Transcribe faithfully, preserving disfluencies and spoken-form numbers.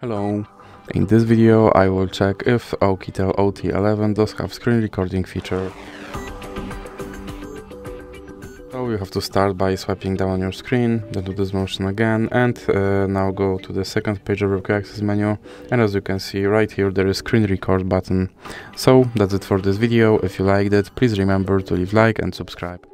Hello, in this video I will check if Oukitel O T eleven does have screen recording feature. So you have to start by swiping down on your screen, then do this motion again, and uh, now go to the second page of your quick access menu, and as you can see right here there is screen record button. So that's it for this video. If you liked it, please remember to leave like and subscribe.